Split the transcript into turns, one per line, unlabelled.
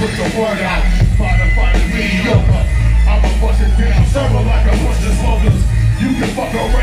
put the word out. Fight mediocre. I'ma bust it down, serve like a bunch of smokers. You can fuck around.